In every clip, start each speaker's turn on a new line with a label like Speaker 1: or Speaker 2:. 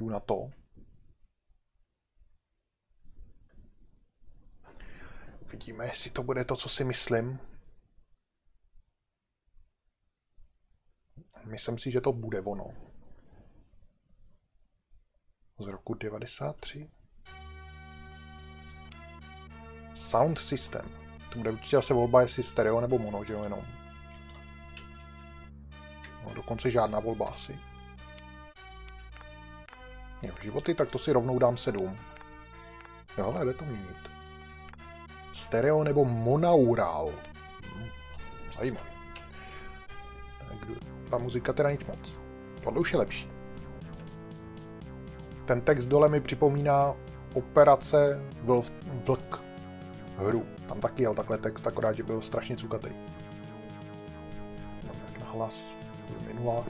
Speaker 1: Jdu na to. Vidíme, jestli to bude to, co si myslím. Myslím si, že to bude ono. Z roku 93. Sound system. To bude určitě asi volba, jestli stereo nebo mono, že jo, jenom. No, dokonce žádná volba asi. Jo, životy, tak to si rovnou dám 7. Jo, ale jde to měnit. Stereo nebo monaural. Zajímavé. Ta muzika teda nic moc. Tohle už je lepší. Ten text dole mi připomíná Operace Vlk hru. Tam taky jel takhle text, akorát, že byl strašně cukatý. Mám tak na hlas. Minulá.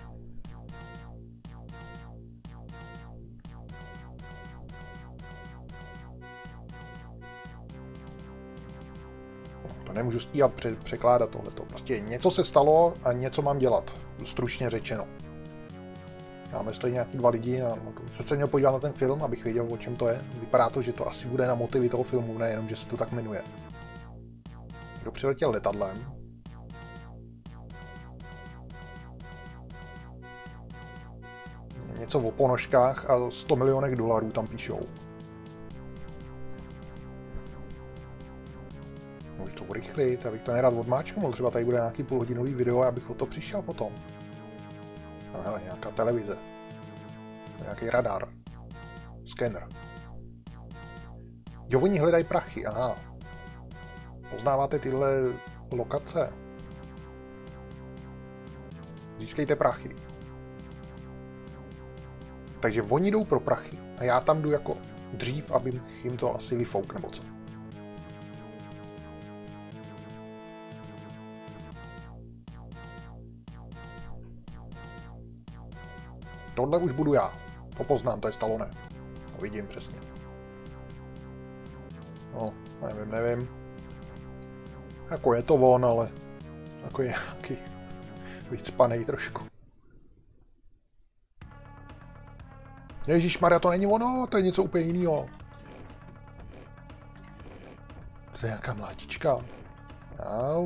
Speaker 1: To nemůžu stíhat překládat tohleto. Prostě něco se stalo a něco mám dělat. Stručně řečeno. Máme stojí nějaký 2 lidi a se měl podívat na ten film, abych věděl, o čem to je. Vypadá to, že to asi bude na motivy toho filmu, nejenom, že se to tak jmenuje. Kdo přiletěl letadlem. Něco o ponožkách a $100 milionů tam píšou. Můžu to urychlit, abych to nerad odmáčknul. Třeba tady bude nějaký půlhodinový video a abych o to přišel potom. No hele, nějaká televize. Nějaký radar. Skener. Jo, oni hledají prachy, aha. Poznáváte tyhle lokace? Získejte prachy. Takže oni jdou pro prachy a já tam jdu jako dřív, aby jim to asi vyfouk nebo co. Tohle už budu já. To poznám, to je Stallone. To vidím přesně. No, nevím. Jako je to on, ale jako je nějaký víc panej trošku. Ježišmarja, to není ono, to je něco úplně jiného. To je nějaká mlátička. Au.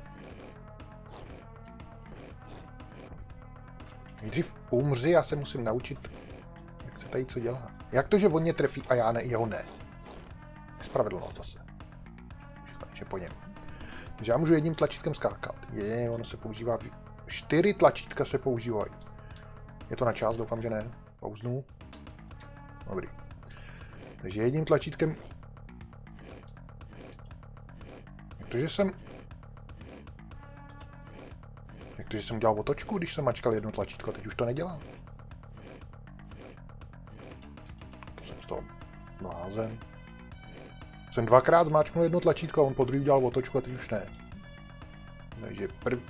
Speaker 1: Nejdřív umři, já se musím naučit, jak se tady co dělá. Jak to, že on mě trefí a já ne, jeho ne? Nespravedlnost zase. Takže po něm. Takže já můžu jedním tlačítkem skákat. Ono se používá. 4 tlačítka se používají. Je to na čas, doufám, že ne. Pauznu. Dobrý. Takže jedním tlačítkem... Protože jsem udělal otočku, když jsem mačkal jedno tlačítko, teď už to nedělá. To jsem z toho blázen. Jsem 2krát zmáčknul jedno tlačítko a on podruhé udělal otočku a teď už ne. Takže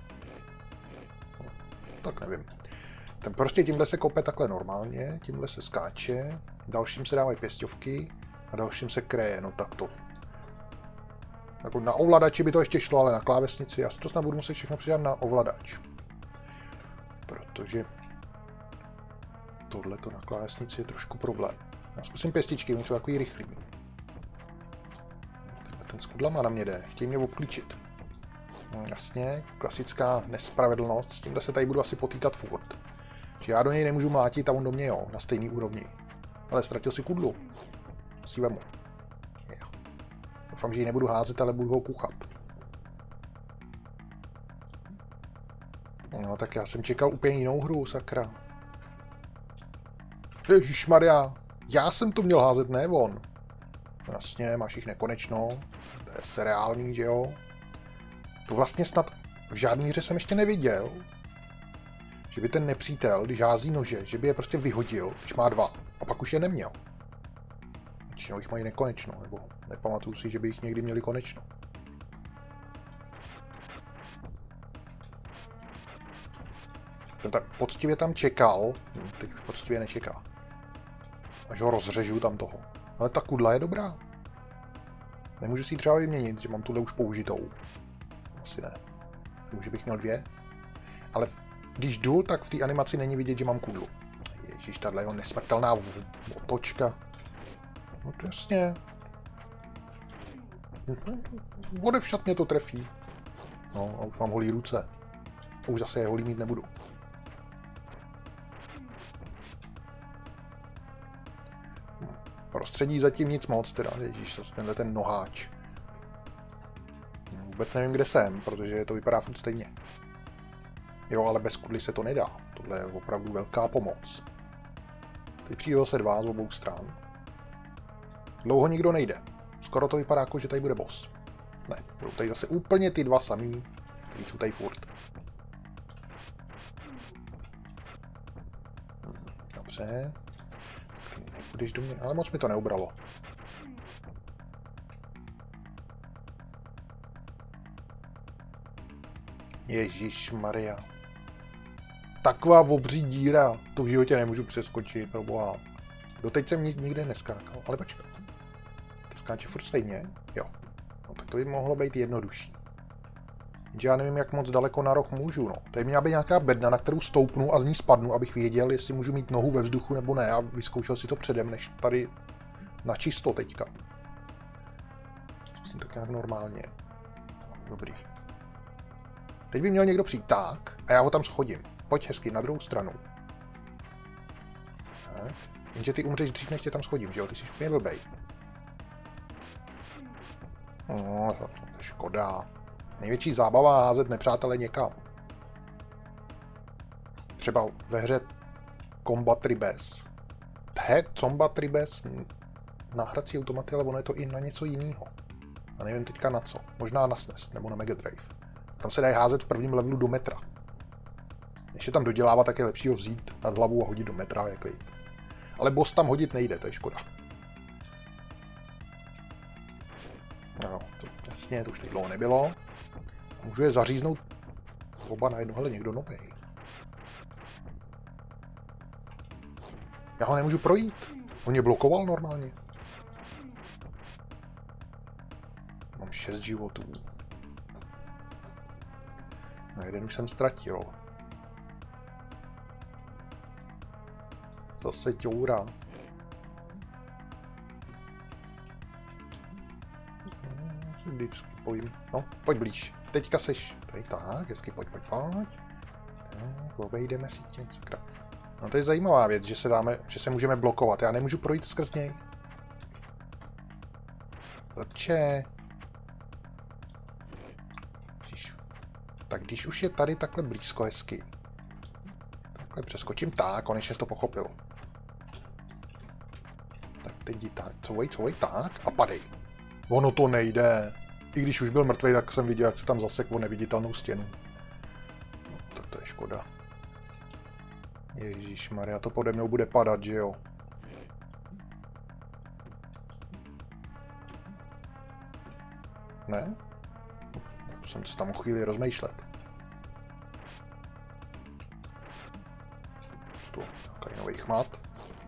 Speaker 1: tak nevím. Ten prostě tímhle se kope takhle normálně, tímhle se skáče, dalším se dávají pěsťovky a dalším se kreje, no tak to. Jako na ovladači by to ještě šlo, ale na klávesnici, já si to snad budu muset všechno přidat na ovladač. Protože tohleto na klávesnici je trošku problém. Já zkusím pěstičky, oni jsou takový rychlý. Ten s kudlama na mě jde, chtějí mě obklíčit. No, jasně, klasická nespravedlnost, s tímhle se tady budu asi potýkat furt. Že já do něj nemůžu mlátit a on do mě jo, na stejný úrovni. Ale ztratil si kudlu. Si vemu. Yeah. Doufám, že ji nebudu házet, ale budu ho kuchat. No tak já jsem čekal úplně jinou hru, sakra. Ježišmarja, já jsem to měl házet, ne on. Jasně, máš jich nekonečno. To je seriální, že jo? To vlastně snad v žádné hře jsem ještě neviděl, že by ten nepřítel, když hází nože, že by je prostě vyhodil, když má 2, a pak už je neměl. Většinou jich mají nekonečno, nebo nepamatuju si, že by jich někdy měli konečno. Ten tak poctivě tam čekal, teď už poctivě nečeká. Až ho rozřežu tam toho. Ale ta kudla je dobrá. Nemůžu si ji třeba vyměnit, že mám tuhle už použitou. Asi ne. Může bych měl 2. Ale když jdu, tak v té animaci není vidět, že mám kudlu. Ježíš, tahle jeho nesmrtelná otočka. No to jasně. Odevšat mě to trefí. No a už mám holý ruce. A už zase je holý mít nebudu. Prostředí zatím nic moc, teda, ježíš, tenhle ten noháč. Vůbec nevím, kde jsem, protože to vypadá furt stejně. Jo, ale bez kudly se to nedá. Tohle je opravdu velká pomoc. Teď přijde zase dva z obou stran. Dlouho nikdo nejde. Skoro to vypadá jako, že tady bude boss. Ne, budou tady zase úplně ty dva samý, který jsou tady furt. Dobře. Nepůjdeš do mě, ale moc mi to neubralo. Ježíš Maria. Taková obří díra, to v životě nemůžu přeskočit, proboha. Doteď jsem nikde neskákal, ale počkej. To skáče furt stejně? Jo. No tak to by mohlo být jednodušší. Jenže já nevím, jak moc daleko na roh můžu, no. Tady měla být nějaká bedna, na kterou stoupnu a z ní spadnu, abych věděl, jestli můžu mít nohu ve vzduchu nebo ne. A vyzkoušel si to předem, než tady na čisto teďka. Zkusím tak nějak normálně. Dobrý. Teď by měl někdo přijít tak a já ho tam schodím. Pojď hezky na druhou stranu. Tak. Jenže ty umřeš dřív, než tě tam schodím, že jo? Ty jsi úplně blbej. No, to je škoda. Největší zábava házet nepřátele někam. Třeba ve hře Combat Ribes. Combat Ribes na hrací automaty, ale ono je to i na něco jiného. A nevím teďka na co. Možná na SNES nebo na Mega Drive. Tam se dají házet v prvním levelu do metra. Když je tam dodělávat, tak je lepší ho vzít nad hlavu a hodit do metra, jak klid. Ale boss tam hodit nejde, to je škoda. No, to jasně, to už teď dlouho nebylo. Můžu je zaříznout oba na jednu, hele, někdo novej. Já ho nemůžu projít. On mě blokoval normálně. Mám 6 životů. A jeden už jsem ztratil. Zase ťoura. Já se vždycky bojím. No, pojď blíž. Teďka seš. Tady tak, hezky, pojď. Tak, obejdeme si tě, sakra. No to je zajímavá věc, že se můžeme blokovat. Já nemůžu projít skrz něj. Zrče. Tak když už je tady takhle blízko hezky. Takhle přeskočím, tak, konečně to pochopil. Tak teď jdi tak, couvej, tak a padej. Ono to nejde. I když už byl mrtvý, tak jsem viděl, jak se tam zasekl o neviditelnou stěnu. No, tak to je škoda. Ježišmarja, to pode mnou bude padat, že jo? Ne? Jsem se tam o chvíli rozmýšlet. Tu, nějaký nový chmat.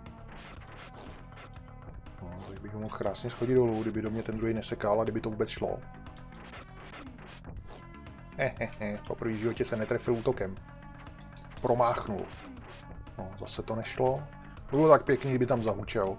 Speaker 1: No, tak bych ho mohl krásně schodit dolů, kdyby do mě ten druhý nesekal a kdyby to vůbec šlo. Po první životě se netrefil útokem. Promáchnul. No, zase to nešlo. Bylo tak pěkný, kdyby tam zahučel.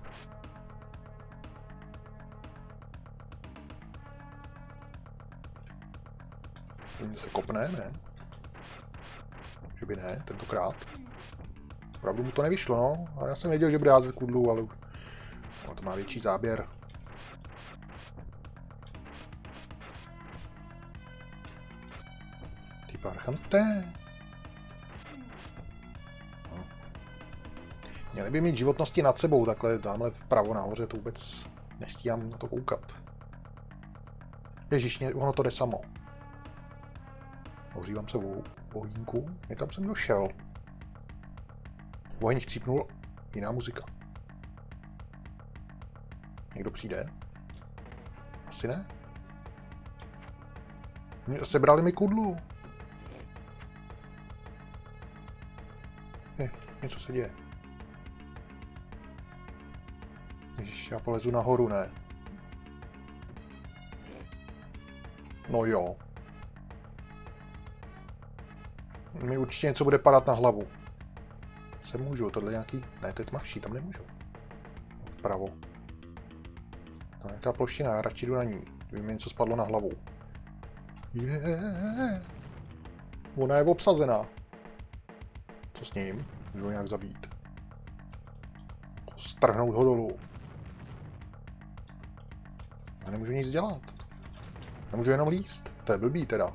Speaker 1: Mě se kopne, ne? Že by ne, tentokrát. Opravdu mu to nevyšlo, no. A já jsem věděl, že bude házet kudlu, ale no, to má větší záběr. Ty parchante. No. Měli by mít životnosti nad sebou, takhle tamhle vpravo nahoře, to vůbec nestíhám na to koukat. Ježiš, ono to jde samo. Ohřívám se ohýnku. Někam jsem došel. Oheň chcípnul. Jiná muzika. Někdo přijde? Asi ne. Sebrali mi kudlu. Něco se děje. Ježiš, já polezu nahoru, ne? No jo. Mi určitě něco bude padat na hlavu. se můžu, tohle nějaký... Ne, to je tmavší, tam nemůžu. Vpravo. To je nějaká ploština, já radši jdu na ní. Kdyby mi něco spadlo na hlavu. Ona je obsazená. Co s ním? Můžu ho nějak zabít. Strhnout ho dolů. Já nemůžu nic dělat. Nemůžu jenom líst. To je blbý teda.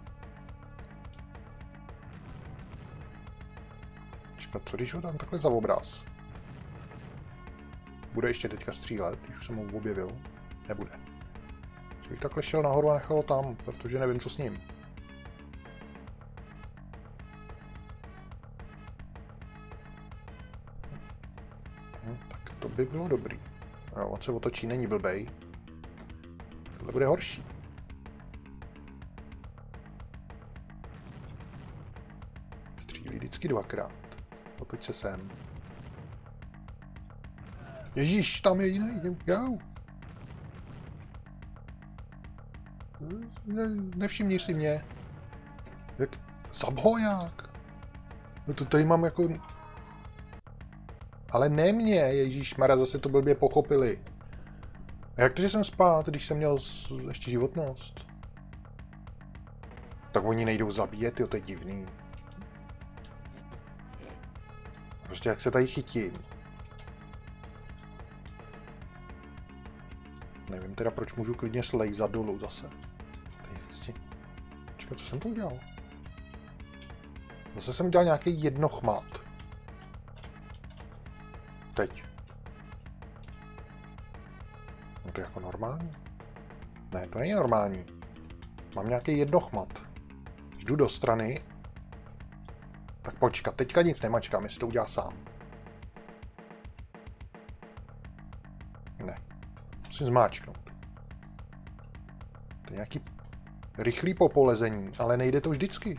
Speaker 1: Čekat, co když ho dám takhle za obraz? Bude ještě teďka střílet, když už jsem ho objevil? Nebude. Bych takhle šel nahoru a nechal ho tam, protože nevím, co s ním. Tak to by bylo dobrý. Jo, on se otočí, není blbej. Tohle bude horší. Střílí vždycky dvakrát. Otoč se sem. Ježíš, tam je jiný. Jo. Nevšimni si mě. Jak zabhoják. No to tady mám jako... Ale ne mě, ježíšmarja, zase to blbě pochopili. A jak to, že jsem spát, když jsem měl ještě životnost? Tak oni nejdou zabíjet, jo, to je divný. Prostě jak se tady chytím. Nevím teda, proč můžu klidně slejzat dolů zase. Čekaj, co jsem to udělal? Zase jsem udělal nějaký jednochmat. Teď. No to je jako normální. Ne, to není normální. Mám nějaký jednochmat. Když jdu do strany, tak počkat, teďka nic nemačkám, jestli to udělá sám. Ne. Musím zmáčknout. To je nějaký rychlý popolezení, ale nejde to vždycky.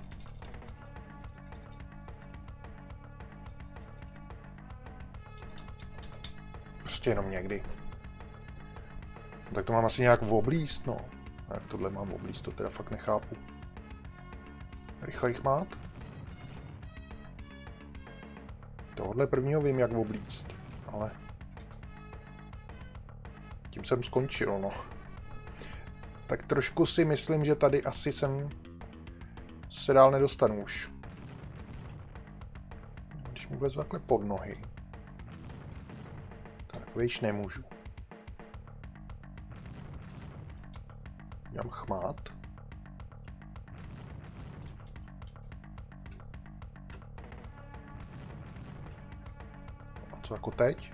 Speaker 1: Prostě jenom někdy. Tak to mám asi nějak oblíst, no. Jak tohle mám oblíst, to teda fakt nechápu. Rychle jich mát? Tohle prvního vím, jak oblíst, ale... Tím jsem skončil, no. Tak trošku si myslím, že tady asi jsem se dál nedostanu už. Když mu vezmu takhle pod nohy. Tak, vejš nemůžu. Dám chmát. A co jako teď?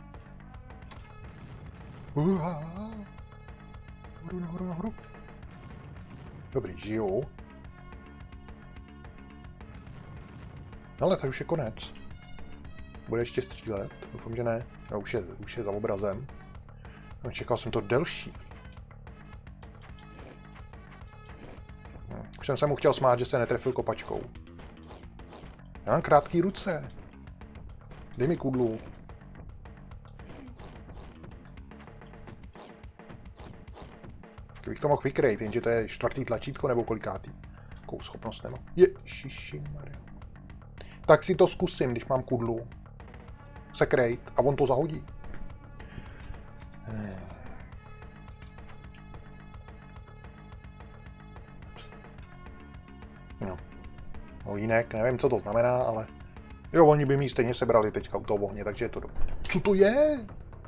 Speaker 1: Nahoru. Dobrý, žiju. Ale tady už je konec. Bude ještě střílet? Doufám, že ne. No, už je za obrazem. No, čekal jsem to delší. Už jsem se mu chtěl smát, že se netrefil kopačkou. Já mám krátký ruce. Dej mi kudlu. Kdybych to mohl vykrejt, jenže to je 4. tlačítko nebo kolikátý. Jakou schopnost nemám. Ježišimarja. Tak si to zkusím, když mám kudlu. Se krejt a on to zahodí. No. Ohýnek, nevím, co to znamená, ale... Jo, oni by mi stejně sebrali teďka u toho ohně, takže je to dobré. Co to je?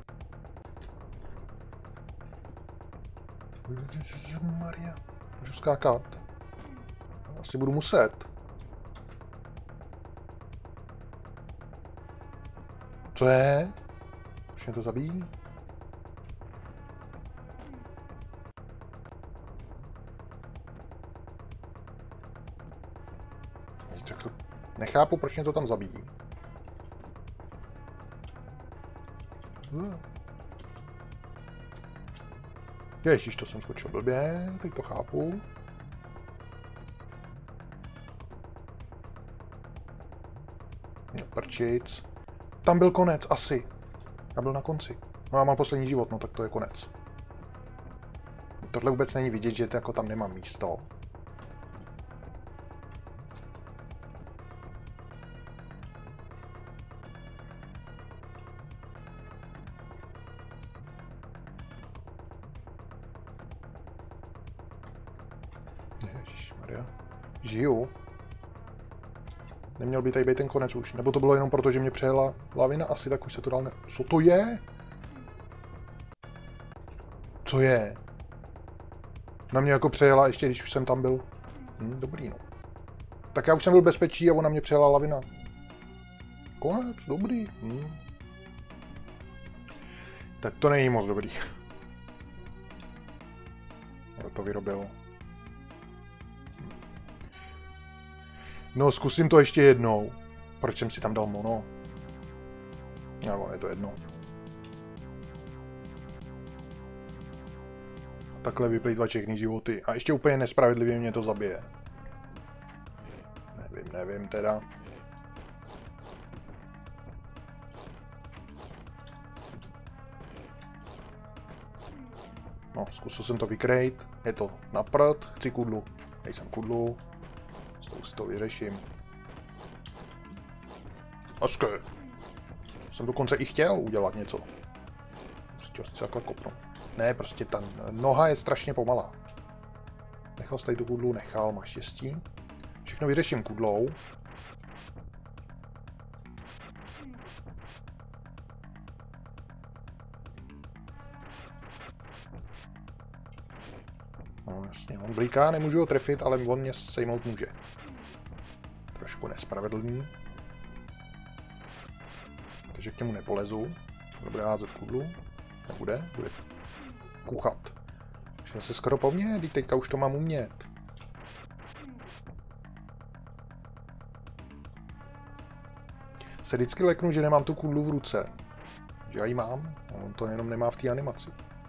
Speaker 1: Maria, můžu skákat. Asi budu muset. Co je? Už mě to zabíjí? Nechápu, proč mě to tam zabíjí. Ježiš, to jsem skočil blbě, teď to chápu. Prčic. Tam byl konec, asi. Já byl na konci. No já mám poslední život, no tak to je konec. Tohle vůbec není vidět, že jako tam nemám místo. Ježišmarja. Žiju. Neměl by tady být ten konec už. Nebo to bylo jenom proto, že mě přejela lavina? Asi tak už se to dál ne... Co to je? Co je? Na mě jako přejela, ještě když už jsem tam byl. Dobrý, no. Tak já už jsem byl bezpečí a ona mě přejela lavina. Konec, dobrý. Tak to není moc dobrý. Kdo to vyrobil? No, zkusím to ještě jednou. Proč jsem si tam dal mono? No, je to jedno. A takhle vyplýtvat všechny životy. A ještě úplně nespravedlivě mě to zabije. Nevím teda. No, zkusil jsem to vykrejt. Je to na prd. Chci kudlu. Nejsem kudlu. Si to vyřeším. Aské. Jsem dokonce i chtěl udělat něco. Prostě chci takhle kopnout. Ne, prostě ta noha je strašně pomalá. Nechal jsi tady tu kudlu? Nechal, máš štěstí. Všechno vyřeším kudlou. No jasně, on blíká, nemůžu ho trefit, ale on mě sejmout může. Trošku nespravedlný. Takže k němu nepolezu. Bude házet kudlu. Nebude, bude kuchat. Šel se skoro po mně, teďka už to mám umět. Se vždycky leknu, že nemám tu kudlu v ruce. Že já ji mám, on to jenom nemá v té animaci.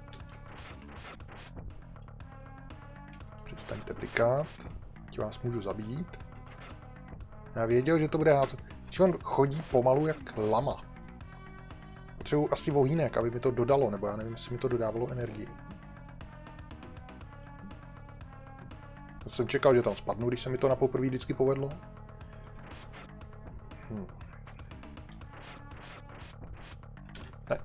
Speaker 1: Přestaňte blikat, ať vás můžu zabít. Já věděl, že to bude házet. Když on chodí pomalu jak lama. Potřebuji asi vohýnek, aby mi to dodalo, nebo já nevím, jestli mi to dodávalo energii. To jsem čekal, že tam spadnu, když se mi to na poprvé vždycky povedlo. Ne.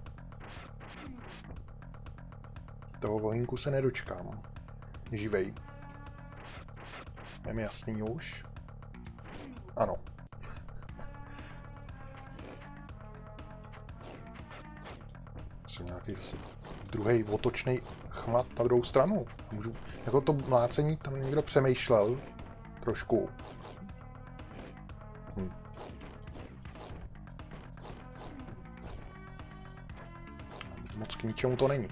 Speaker 1: Toho vohýnku se nedočkám. Živej. Je mi jasný už. Ano. Jsem nějaký druhý otočný chmat na druhou stranu. Můžu, jako to mlácení tam někdo přemýšlel trošku. Moc k ničemu to není.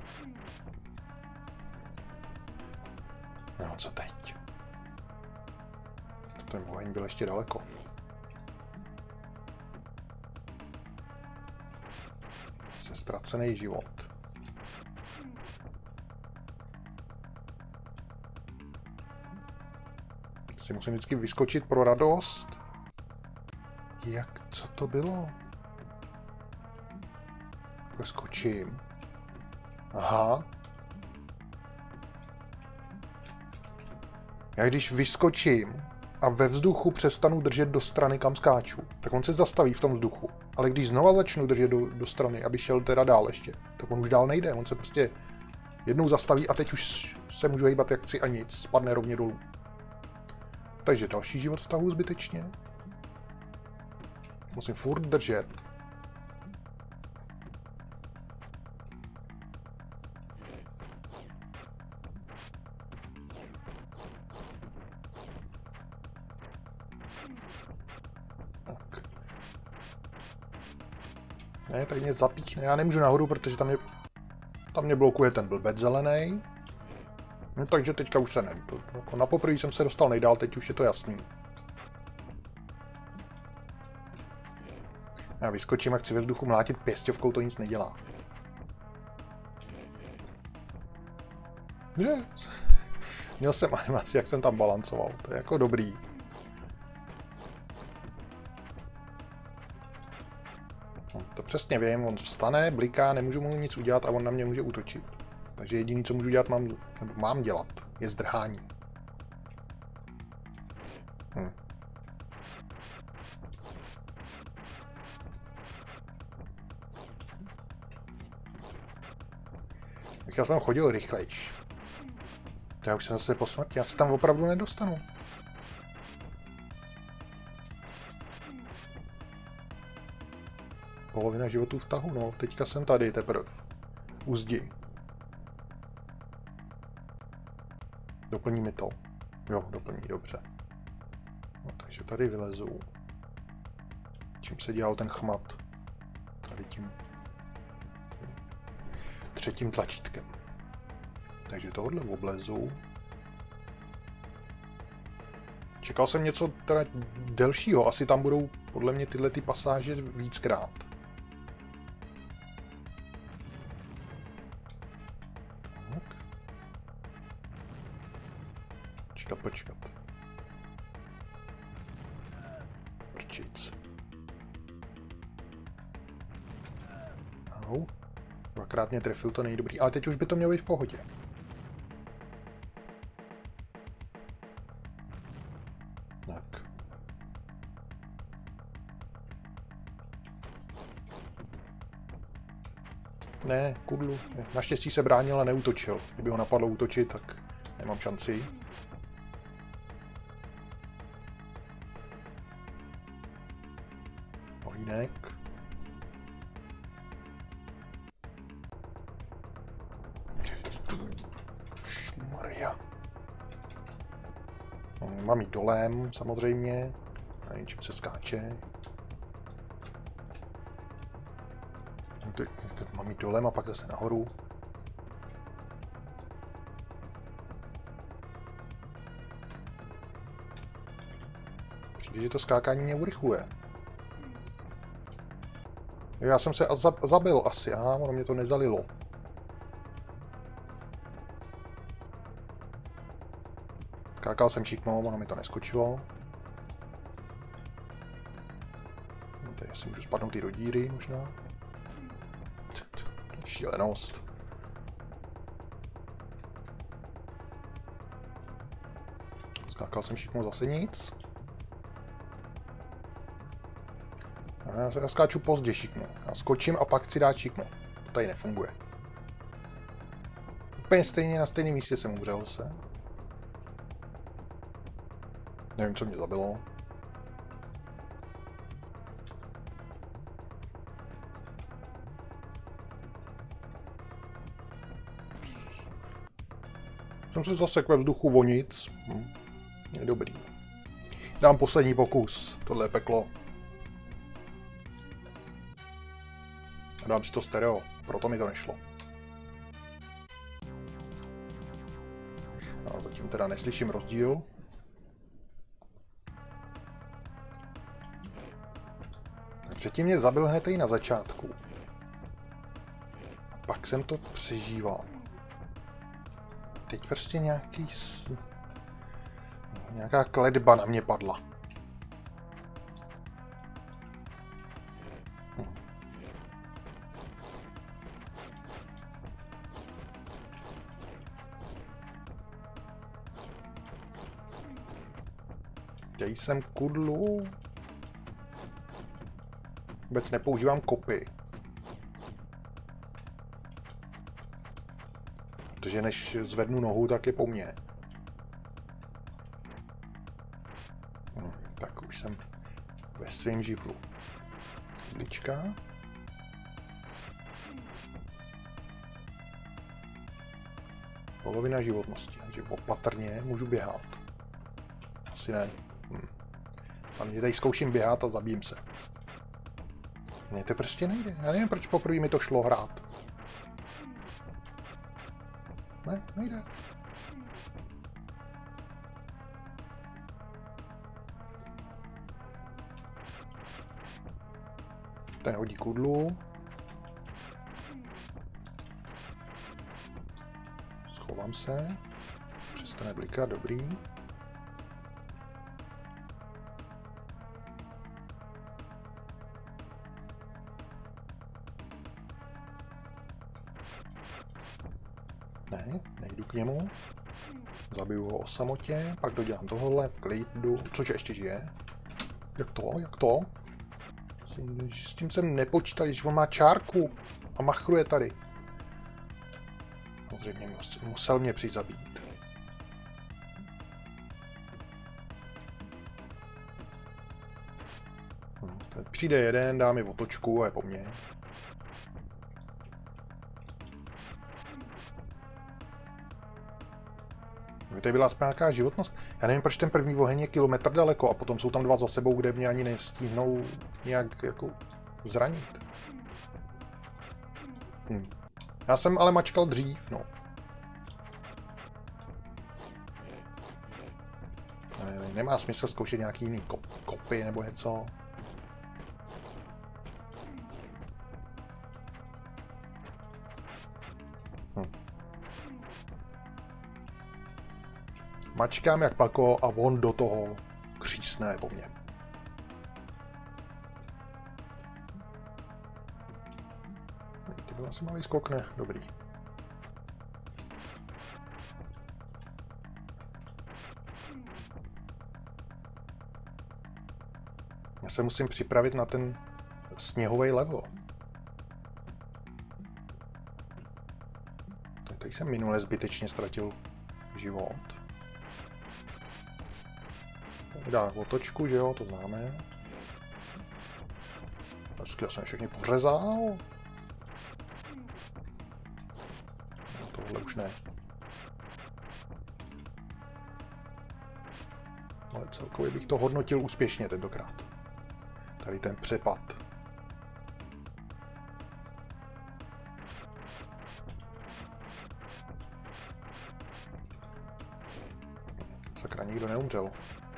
Speaker 1: No, co teď? Ten oheň byl ještě daleko. Se ztracený život. Si musím vždycky vyskočit pro radost. Jak? Co to bylo? Skočím. Aha. Já když vyskočím a ve vzduchu přestanu držet do strany, kam skáču, tak on se zastaví v tom vzduchu. Ale když znova začnu držet do strany, aby šel teda dál ještě, tak on už dál nejde. On se prostě jednou zastaví a teď už se můžu hejbat jak chci a nic. Spadne rovně dolů. Takže další život vtahu zbytečně. Musím furt držet. Ne, tady mě zapíchne. Já nemůžu nahoru, protože tam mě blokuje ten blbec zelený. No, takže teďka už se ne. Na poprvé jsem se dostal nejdál, teď už je to jasný. Já vyskočím a chci ve vzduchu mlátit pěsťovkou, to nic nedělá. Je. Měl jsem animaci, jak jsem tam balancoval. To je jako dobrý. To přesně vím, on vstane, bliká, nemůžu mu nic udělat a on na mě může útočit. Takže jediné, co můžu dělat, mám dělat, je zdrhání. Já jsem chodil rychlejš. Já už jsem zase po smrti, já se tam opravdu nedostanu. Polovina životů v tahu, no. Teďka jsem tady teprve. U zdi. Doplní mi to. Jo, doplní, dobře. No, takže tady vylezu. Čím se dělal ten chmat? Tady tím třetím tlačítkem. Takže tohle oblezu. Čekal jsem něco teda delšího. Asi tam budou podle mě tyhle ty pasáže víckrát. Tak. Počkat. Prčic. Au. Dvakrát mě trefil, to není dobrý. Ale teď už by to mělo být v pohodě. Tak. Ne, kudlu. Naštěstí se bránil a neútočil. Kdyby ho napadlo útočit, tak nemám šanci. Ohýnek. Šmarja. Mám jít dolem, samozřejmě. A něčím se skáče. Mám jít dolem a pak zase nahoru. Přijde, že to skákání mě urychluje. Já jsem se zabil asi, ono mě to nezalilo. Skákal jsem šikmou, ono mi to neskočilo. Tady si můžu spadnout i do díry možná. Šílenost. Skákal jsem šikmou zase nic. Já skáču pozdě šikmu. Já skočím a pak chci dát šikmu. To tady nefunguje. Úplně stejně na stejném místě jsem umřel se. Nevím, co mě zabilo. Jsem se zasekl ve vzduchu vonic. Je dobrý. Dám poslední pokus. Tohle je peklo. A dám si to stereo. Proto mi to nešlo. A zatím teda neslyším rozdíl. Předtím mě zabil hned i na začátku. A pak jsem to přežíval. Teď prostě nějaká kletba na mě padla. Dej sem kudlu. Vůbec nepoužívám kopy. Protože než zvednu nohu, tak je po mně. Tak už jsem ve svém živlu. Lička. Polovina životnosti, takže opatrně můžu běhat. Asi ne. A mě tady zkouším běhat a zabijím se. Mně to prostě nejde. Já nevím, proč poprvé mi to šlo hrát. Ne, nejde. Ten hodí kudlu. Schovám se. Přestane blikat, dobrý. Ne, nejdu k němu. Zabiju ho o samotě, pak dodělám tohle v klidu. Cože, ještě žije? Jak to? Jak to? S tím jsem nepočítal, že on má čárku a machruje tady. Dobře, musel mě přijít zabít. Teď přijde jeden, dá mi otočku a je po mně. Tady byla aspoň nějaká životnost. Já nevím, proč ten první oheň je kilometr daleko a potom jsou tam dva za sebou, kde mě ani nestihnou nějak jako zranit. Já jsem ale mačkal dřív, no. Nemá smysl zkoušet nějaký jiný kopy nebo něco. Mačkám jak pako a on do toho křísne po mně. Ty byl asi malý skok, ne? Dobrý. Já se musím připravit na ten sněhový level. Tady jsem minule zbytečně ztratil život. Dá otočku, že jo, to známe. Hezky, já jsem všechny pořezal. No, tohle už ne. Ale celkově bych to hodnotil úspěšně tentokrát. Tady ten přepad. Sakra, nikdo neumřel.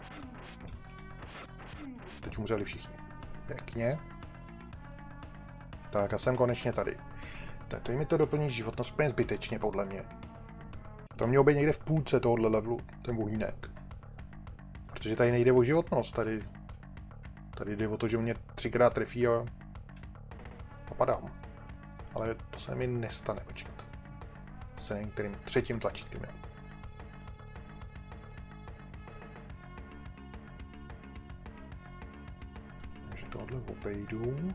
Speaker 1: Teď umřeli všichni. Pěkně. Tak a jsem konečně tady. Tady mi to doplní životnost úplně zbytečně, podle mě. To mělo být někde v půlce tohohle levelu, ten vohýnek. Protože tady nejde o životnost, tady jde o to, že mě 3krát trefí a popadám. Ale to se mi nestane, počkat. Se některým třetím tlačítkem, jo. Takže tohle obejdu.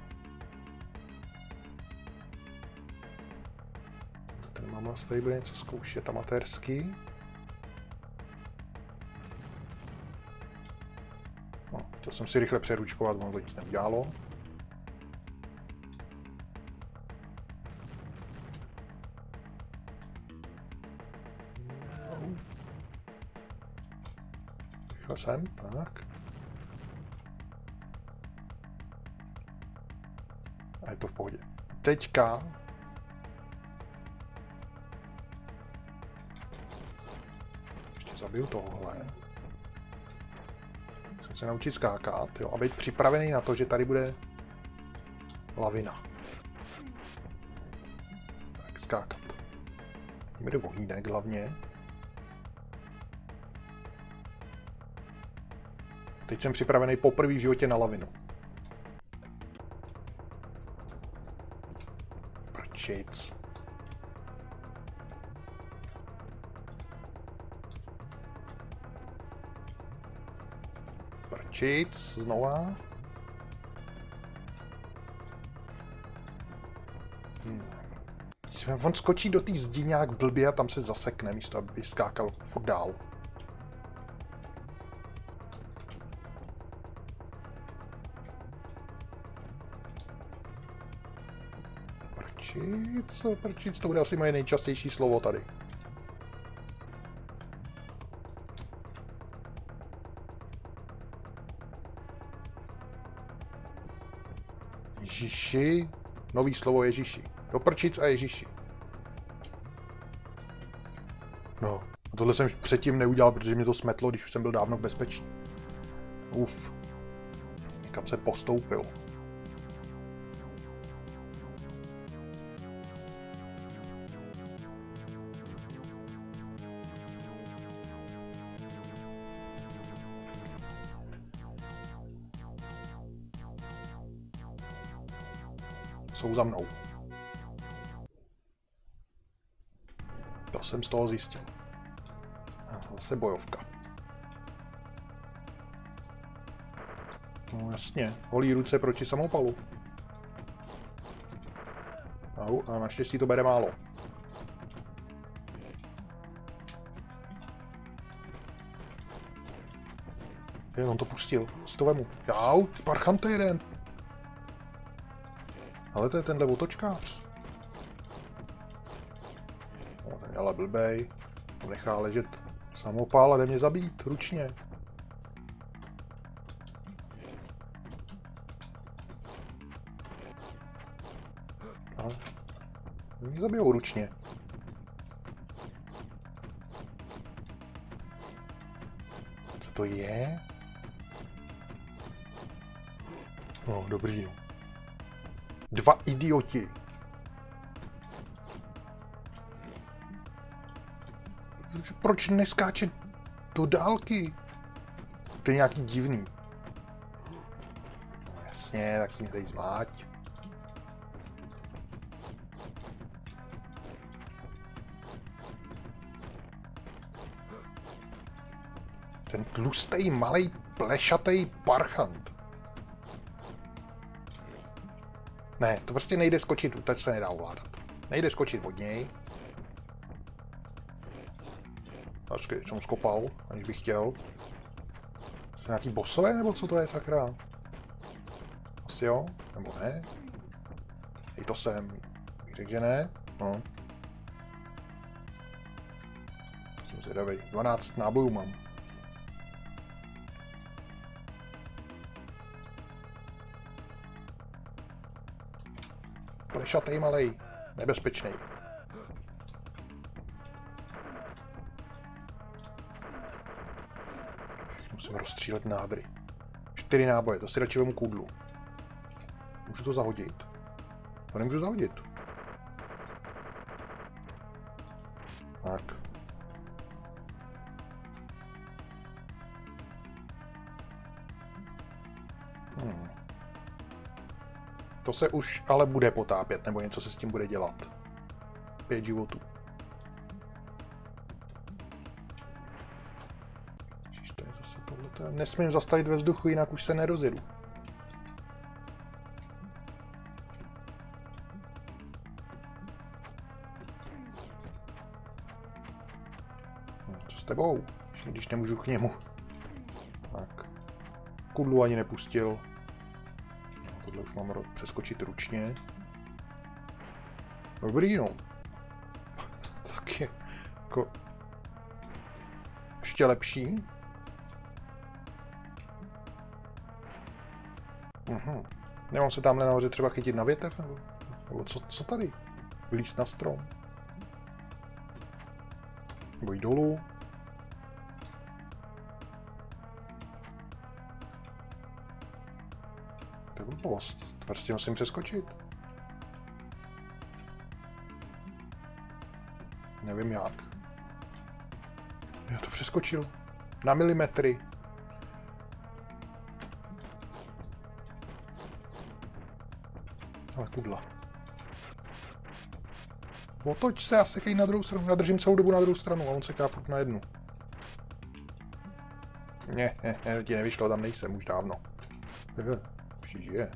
Speaker 1: Ten mám vlastně tady bude něco zkoušet amatérsky. No, to jsem si rychle přeručkovat, ono to nic neudělalo. Rychle jsem, tak. A je to v pohodě. Teďka ještě zabiju tohle. Musím se naučit skákat, jo, a být připravený na to, že tady bude lavina. Tak, skákat. Tím jde ohýnek hlavně. Teď jsem připravený poprvé v životě na lavinu. Prčic. Prčic, znova. On skočí do té zdi nějak blbě a tam se zasekne, místo aby skákal furt dál. Prčic, to bude asi moje nejčastější slovo tady. Ježiši, nový slovo Ježiši. Do prčic a Ježiši. No, tohle jsem předtím neudělal, protože mě to smetlo, když už jsem byl dávno v bezpečí. Uf. Někam se postoupil. Jsou za mnou. To jsem z toho zjistil. A zase bojovka. No jasně, holí ruce proti samopalu. Au, a naštěstí to bere málo. On to pustil. Si to vemu. Jau, parchant jeden. Ale to je tenhle otočkář. No, ten je ale blbej. To nechá ležet samopál a jde mě zabít ručně. Aha. Mě zabijou ručně. Co to je? No, dobrý, no. 2 idioti. Proč neskáče do dálky? To je nějaký divný. No, jasně, tak se mi tady zmáť. Ten tlustý, malej, plešatý parchant. Ne, to prostě nejde skočit, teď se nedá ovládat. Nejde skočit od něj. Ačkej, jsem skopal, aniž bych chtěl. To nějaký bossové, nebo co to je, sakra? Asi jo, nebo ne? I to jsem. Bych řekl, že ne. No. Jsem zvědavej. 12 nábojů mám. Plešatej malej. Nebezpečný. Musím rozstřílet nádry. 4 náboje, to si radši vemu kudlu. Můžu to zahodit? To nemůžu zahodit. Tak. To se už ale bude potápět, nebo něco se s tím bude dělat. 5 životů. To je zase tohleto. Nesmím zastavit ve vzduchu, jinak už se nerozjedu. Co s tebou? Když nemůžu k němu. Tak. Kudlu ani nepustil. Tohle už mám přeskočit ručně. Dobrý, no. Tak je jako ještě lepší. Nemám se tamhle nahoře třeba chytit na větev? Nebo co tady? Vlíz na strom? Nebo jít dolů? To je blbost. To prostě musím přeskočit. Nevím jak. Já to přeskočil. Na milimetry. Ale kudla. Otoč se a sekej na druhou stranu. Já držím celou dobu na druhou stranu a on seká furt na jednu. Ne, ti nevyšlo, tam nejsem už dávno. Žije.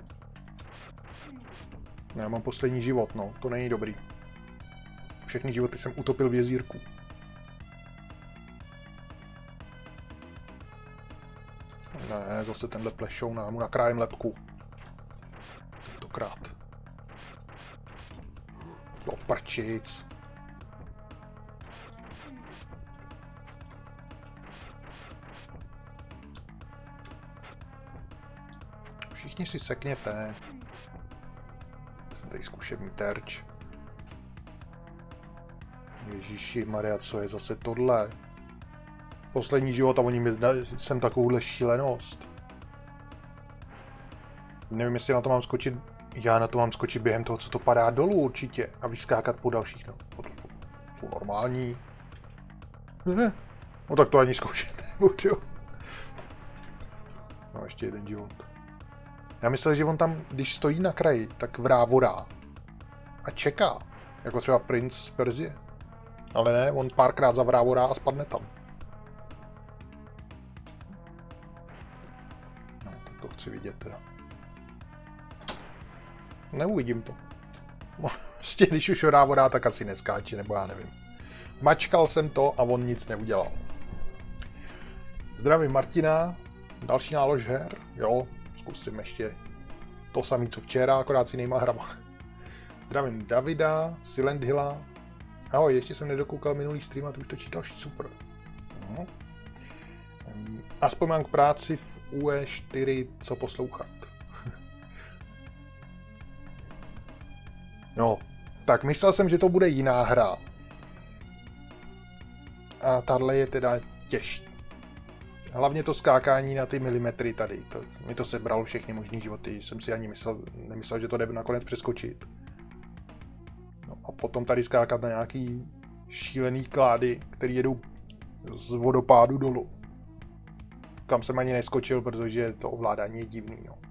Speaker 1: Já mám poslední život, no, to není dobrý. Všechny životy jsem utopil v jezírku. Ne, zase tenhle plešou mu nakrájem lebku. Tentokrát. Do prčic. Všichni si sekněte. Jsem tady zkušební terč. Ježíši Maria, co je zase tohle? Poslední život a oni mi jsem takovouhle šílenost. Nevím, jestli na to mám skočit. Já na to mám skočit během toho, co to padá dolů určitě. A vyskákat po dalších. No, to jsou normální. No tak to ani zkoušet nebudu. No ještě jeden život. Já myslel, že on tam, když stojí na kraji, tak vrávorá. A čeká. Jako třeba princ z Perzie. Ale ne, on párkrát zavrávorá a spadne tam. No, tak to chci vidět teda. Neuvidím to. Prostě když už vrávorá, tak asi neskáče, nebo já nevím. Mačkal jsem to a on nic neudělal. Zdravím Martina. Další nálož her, jo, zkusím ještě to samé, co včera, akorát s jinýma hrama. Zdravím Davida, Silent Hilla. Ahoj, ještě jsem nedokoukal minulý stream a ty už to čítáš, super. No. Aspoň mám k práci v UE4 co poslouchat. No, tak myslel jsem, že to bude jiná hra. A tahle je teda těžší. Hlavně to skákání na ty milimetry tady. Mi to sebralo všechny možný životy. Jsem si ani nemyslel, že to jde nakonec přeskočit. No a potom tady skákat na nějaký šílený klády, který jedou z vodopádu dolů. Kam jsem ani neskočil, protože to ovládání je divný. No.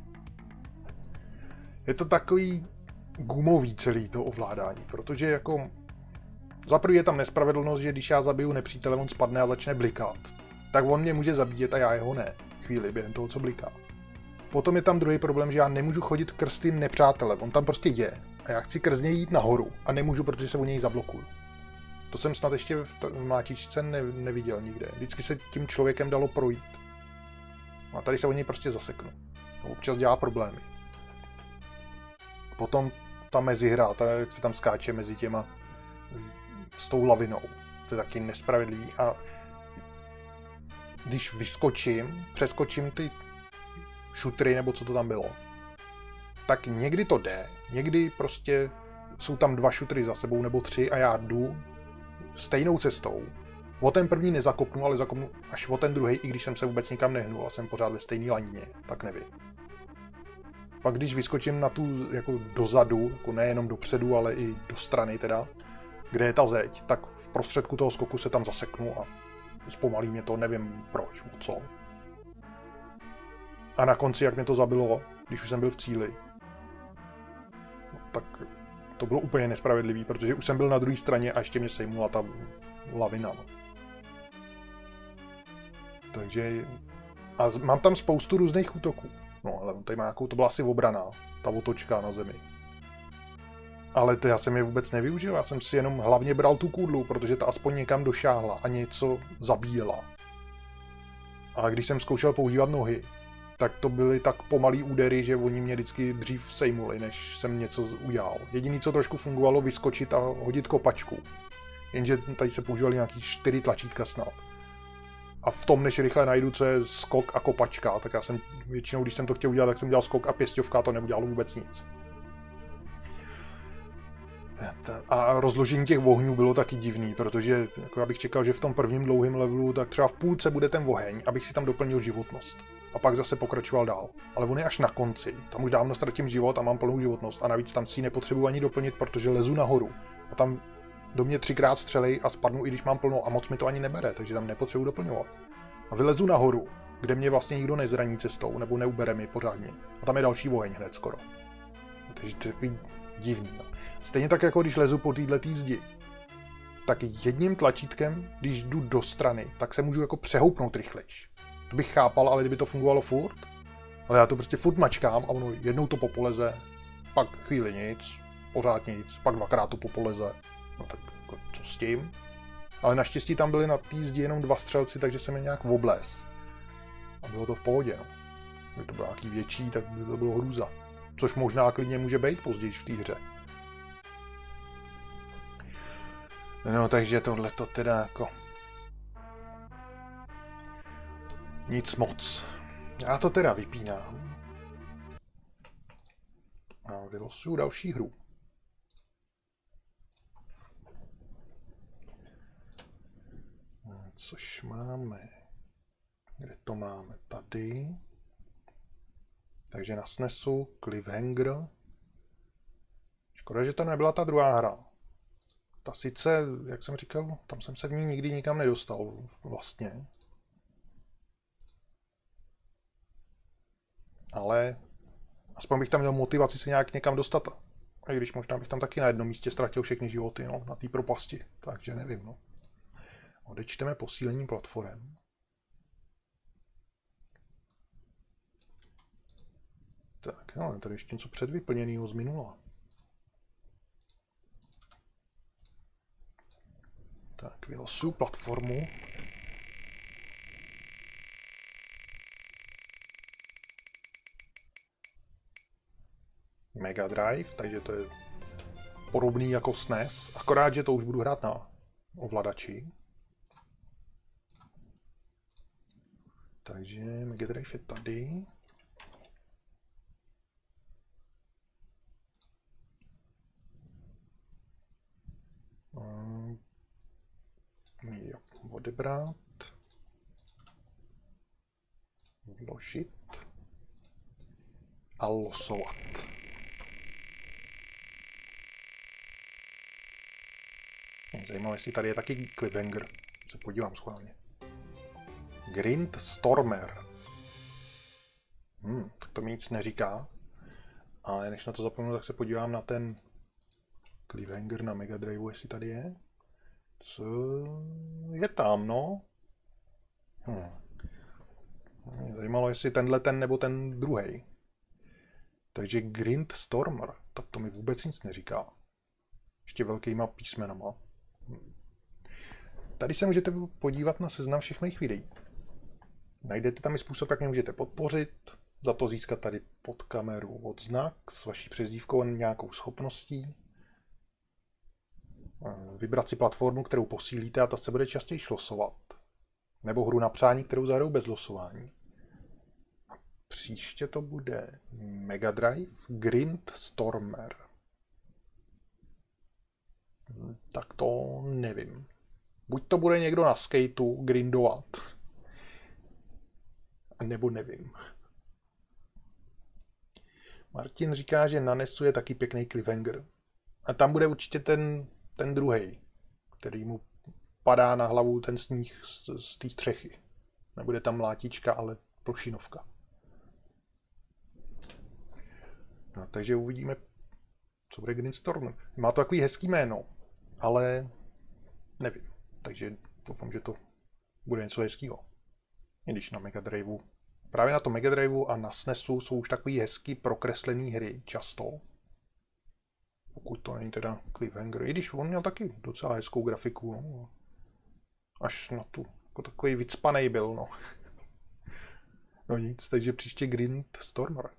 Speaker 1: Je to takový gumový celý to ovládání, protože jako zaprvé je tam nespravedlnost, že když já zabiju nepřítele, on spadne a začne blikat. Tak on mě může zabíjet a já jeho ne. Chvíli během toho, co bliká. Potom je tam druhý problém, že já nemůžu chodit krz ty nepřátele. On tam prostě je. A já chci krz něj jít nahoru. A nemůžu, protože se u něj zablokuju. To jsem snad ještě v mlátičce neviděl nikde. Vždycky se tím člověkem dalo projít. A tady se o něj prostě zaseknu. A občas dělá problémy. Potom ta mezihra, jak se tam skáče mezi těma s tou lavinou. To je taky nespravedlivý. A když přeskočím ty šutry, nebo co to tam bylo, tak někdy to jde, někdy prostě jsou tam 2 šutry za sebou, nebo 3 a já jdu stejnou cestou. O ten první nezakopnu, ale zakopnu až o ten druhý, i když jsem se vůbec nikam nehnul a jsem pořád ve stejné lanině, tak nevím. Pak když vyskočím na tu jako dozadu, jako nejenom dopředu, ale i do strany teda, kde je ta zeď, tak v prostředku toho skoku se tam zaseknu a zpomalí mě to, nevím proč, o co. A na konci, jak mě to zabilo, když už jsem byl v cíli, no, tak to bylo úplně nespravedlivý, protože už jsem byl na druhé straně a ještě mě sejmula ta lavina. No. Takže... A mám tam spoustu různých útoků. No, ale tady má nějakou, to byla asi obrana, ta otočka na zemi. Ale to já jsem je vůbec nevyužil, já jsem si jenom hlavně bral tu kůdlu, protože ta aspoň někam došáhla a něco zabíjela. A když jsem zkoušel používat nohy, tak to byly tak pomalý údery, že oni mě vždycky dřív sejmuli, než jsem něco udělal. Jediné, co trošku fungovalo, vyskočit a hodit kopačku. Jenže tady se používali nějaký 4 tlačítka snad. A v tom, než rychle najdu, co je skok a kopačka, tak já jsem většinou, když jsem to chtěl udělat, tak jsem dělal skok a pěsťovka, to neudělalo vůbec nic. A rozložení těch ohňů bylo taky divný, protože jako já bych čekal, že v tom prvním dlouhém levelu tak třeba v půlce bude ten oheň, abych si tam doplnil životnost. A pak zase pokračoval dál. Ale on je až na konci. Tam už dávno ztratím život a mám plnou životnost. A navíc tam si ji nepotřebuji ani doplnit, protože lezu nahoru. A tam do mě 3krát střelej a spadnu, i když mám plnou a moc mi to ani nebere, takže tam nepotřebuji doplňovat. A vylezu nahoru, kde mě vlastně nikdo nezraní cestou, nebo neubere mi pořádně. A tam je další oheň hned skoro. Takže to je takový divný. No. Stejně tak, jako když lezu po této zdi, tak jedním tlačítkem, když jdu do strany, tak se můžu jako přehoupnout rychlejš. To bych chápal, ale kdyby to fungovalo furt, ale já to prostě furt mačkám a ono jednou to popoleze, pak chvíli nic, pořád nic, pak 2krát to popoleze. No tak jako, co s tím? Ale naštěstí tam byly na té zdi jenom 2 střelci, takže jsem je nějak obléz. A bylo to v pohodě, no. Kdyby to bylo nějaký větší, tak by to bylo hrůza. Což možná klidně může být později v té hře. No, takže tohle to teda jako... Nic moc. Já to teda vypínám. A vylosuju další hru. Což máme... Kde to máme? Tady. Takže na SNESu Cliffhanger. Škoda, že to nebyla ta druhá hra. Ta sice, jak jsem říkal, tam jsem se v ní nikdy nikam nedostal vlastně. Ale aspoň bych tam měl motivaci se nějak někam dostat. A když možná bych tam taky na jednom místě ztratil všechny životy, no, na té propasti. Takže nevím, no. Odečteme posílení platform. Tak, ale tady ještě něco předvyplněného z minula. Tak, vylosuju platformu. Mega Drive, takže to je podobný jako SNES, akorát, že to už budu hrát na ovladači. Takže Mega Drive je tady. Jo, odebrat. Vložit. A losovat. Mě zajímalo, jestli tady je taky cliffhanger. Se podívám schválně. Grind Stormer. Tak to mi nic neříká. Ale než na to zapomenu, tak se podívám na ten cliffhanger na Mega Drive, jestli tady je. Co je tam, no? Mě zajímalo, jestli tenhle ten nebo ten druhý. Takže Grind Stormer, tak to mi vůbec nic neříká. Ještě velkýma písmenama. Tady se můžete podívat na seznam všech mých videí. Najdete tam i způsob, jak mě můžete podpořit, za to získat tady pod kameru odznak s vaší přezdívkou a nějakou schopností. Vybrat si platformu, kterou posílíte a ta se bude častěji losovat. Nebo hru na přání, kterou zahraju bez losování. A příště to bude Mega Drive Grind Stormer. Tak to nevím. Buď to bude někdo na skateu grindovat, nebo nevím. Martin říká, že na NESu je taky pěkný cliffhanger. A tam bude určitě ten druhej, který mu padá na hlavu ten sníh z té střechy. Nebude tam mlátička, ale plošinovka. No, takže uvidíme, co bude Grind Stormer. Má to takový hezký jméno, ale nevím. Takže doufám, že to bude něco hezkýho. I když na Mega Driveu. Právě na tom Mega Driveu a na SNESu jsou už takový hezky prokreslený hry často. Pokud to není teda cliffhanger. I když on měl taky docela hezkou grafiku. No. Až na tu. Jako takový vycpanej byl. No. No nic, takže příště Grind Stormer.